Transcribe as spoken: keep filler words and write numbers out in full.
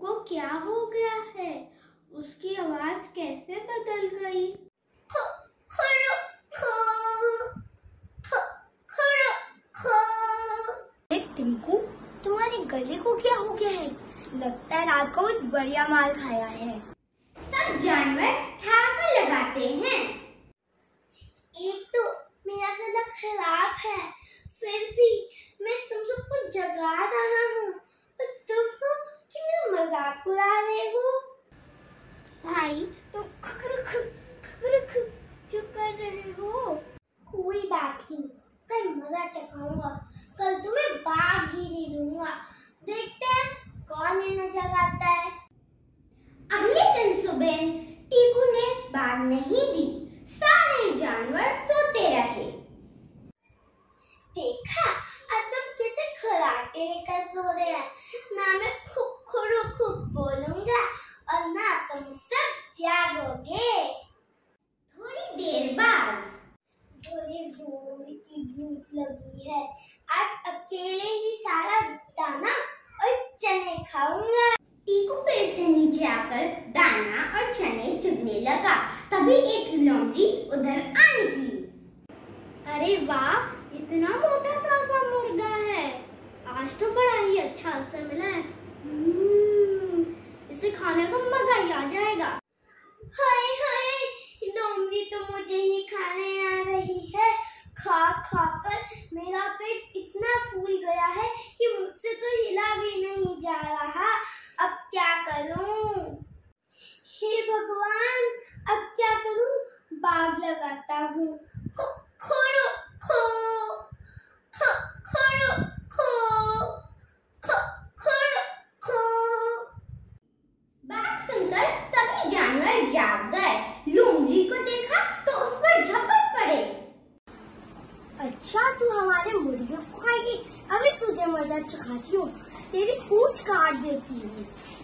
को क्या हो गया है? उसकी आवाज कैसे बदल गई? टिंकू, तुम्हारी गले को क्या हो गया है? लगता है रात को कुछ बढ़िया माल खाया है। सब जानवर ठहाका लगाते हैं। एक तो मेरा गला खराब है, फिर भी मैं तुम सबको जगा रहा हूँ और तुम सब कि मेरा मजाक उड़ा रहे हो। भाई तुम खखरख खखरख जो कर रहे हो। कोई बात ही नहीं, कल मजा चखाऊंगा। कल तुम्हें बाघ ही नहीं दूंगा। देखते हैं कौन इन्हें जगाता है। अगले दिन सुबह टीकू ने बाघ नहीं दी। सारे जानवर सोते रहे। देखा, आज सब कैसे खराटे लेकर सो रहे हैं। ना मैं खूब खुरु खूब बोलूंगा और ना तुम सब जागोगे। थोड़ी देर बाद थोड़ी जोर की भूख लगी है। आज अकेले ही सारा दाना और चने खाऊंगा। टीकू पेड़ से नीचे आकर दाना और चने चुगने लगा। तभी एक लोमड़ी उधर आ निकली। अरे वाह, इतना मोटा ताजा मुर्गा है। आज तो बड़ा ही अच्छा अवसर मिला है। इसे खाने का मजा ही आ जाएगा। हाय हाय, लोमड़ी तो मुझे ही खाने आ रही है। खा खा कर मेरा पेट इतना फूल गया है कि मुझसे तो हिला भी नहीं जा रहा। अब क्या करूं? हे भगवान, अब क्या करूं? बाग लगाता हूँ। खो खोड़ो खो खो खोड़ो खो खो खोड़ो खो। बात सुनकर सभी जानवर जाग गए। लोमड़ी को देखा तो उस पर झपट पड़े। अच्छा, तू हमारे मुर्गे को खाएगी? अभी तुझे मजा चखाती हूँ, तेरी पूंछ काट देती हूँ।